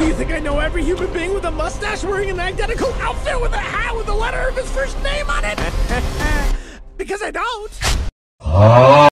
you think I know every human being with a mustache wearing an identical outfit with a hat with the letter of his first name on it? Because I don't.